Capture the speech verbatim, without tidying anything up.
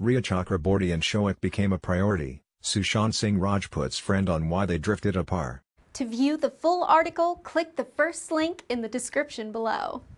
Rhea Chakraborty and Showik became a priority, Sushant Singh Rajputs' friend on why they drifted apart. To view the full article, click the first link in the description below.